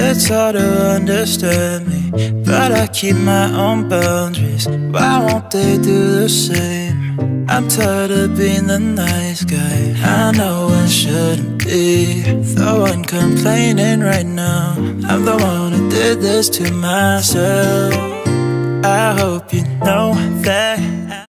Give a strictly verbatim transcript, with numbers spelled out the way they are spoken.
It's hard to understand me, but I keep my own boundaries. Why won't they do the same? I'm tired of being the nice guy. I know I shouldn't be the one complaining right now. I'm the one who did this to myself. I hope you know that